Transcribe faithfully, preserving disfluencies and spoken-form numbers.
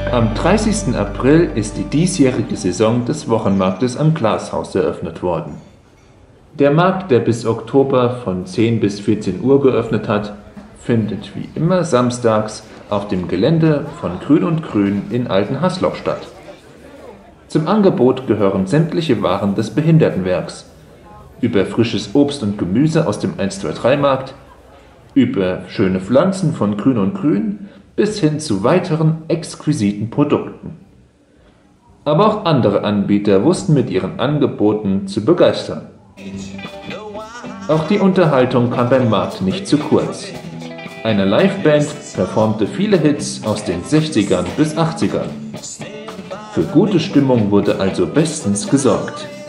Am dreißigsten April ist die diesjährige Saison des Wochenmarktes am Glashaus eröffnet worden. Der Markt, der bis Oktober von zehn bis vierzehn Uhr geöffnet hat, findet wie immer samstags auf dem Gelände von Grün und Grün in Altenhasloch statt. Zum Angebot gehören sämtliche Waren des Behindertenwerks, über frisches Obst und Gemüse aus dem eins zwei drei Markt, über schöne Pflanzen von Grün und Grün bis hin zu weiteren exquisiten Produkten. Aber auch andere Anbieter wussten mit ihren Angeboten zu begeistern. Auch die Unterhaltung kam beim Markt nicht zu kurz. Eine Liveband performte viele Hits aus den sechzigern bis achtzigern. Für gute Stimmung wurde also bestens gesorgt.